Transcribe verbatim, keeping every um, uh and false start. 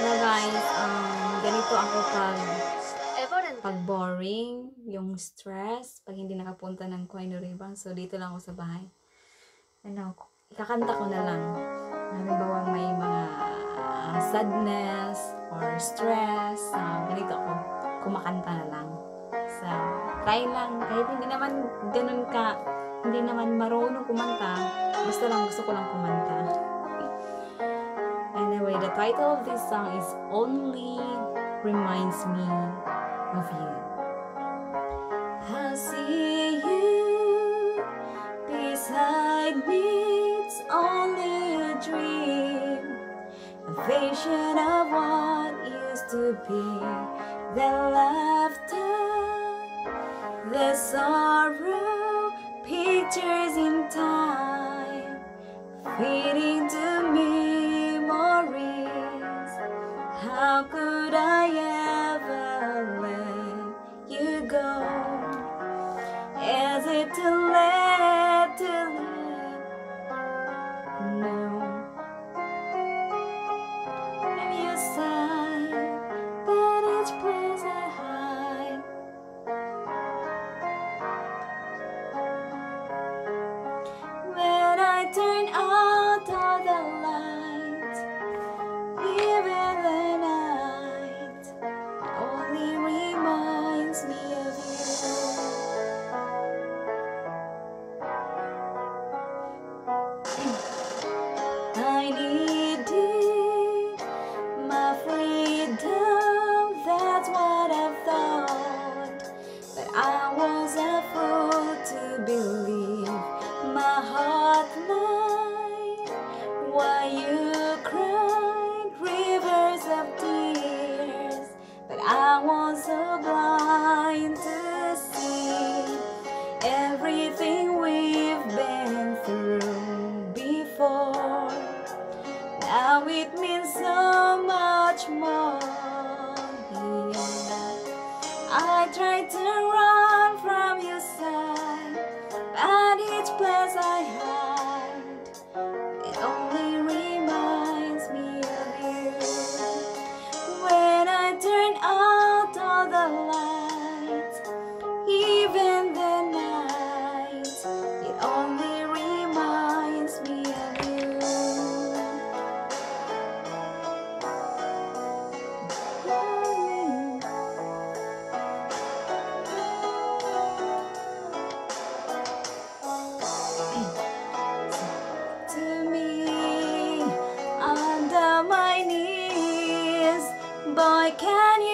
Hello guys, um, ganito ako pag pag boring, yung stress, pag hindi nakapunta ng Quino Ribang. So, dito lang ako sa bahay. Ano, ikakanta ko na lang. Halimbawa may mga uh, sadness or stress. Uh, ganito ako, kumakanta na lang. So, try lang. Kahit hindi naman ganun ka, hindi naman marunong kumanta. Basta lang gusto ko lang kumanta. Anyway, the title of this song is Only Reminds Me of You. I see you beside me, it's only a dream, a vision of what used to be, the laughter, the sorrow, pictures in time, fading to memories. How could I ever let you go? Is it too late to let know? From your side, but each place I hide. When I turn out all the lights, even the night only reminds me of you. I need you, my freedom, that's what I thought. But I was a fool to believe my heart lied. Why you cried rivers of tears, but I was so blind to see everything we've been through before. Now it means so much more. Yeah. I tried to run from your side, but each place I hide, it only reminds me of you. When I turn out all the lights, even the night, it only reminds me of you. To me, under my knees, boy, can you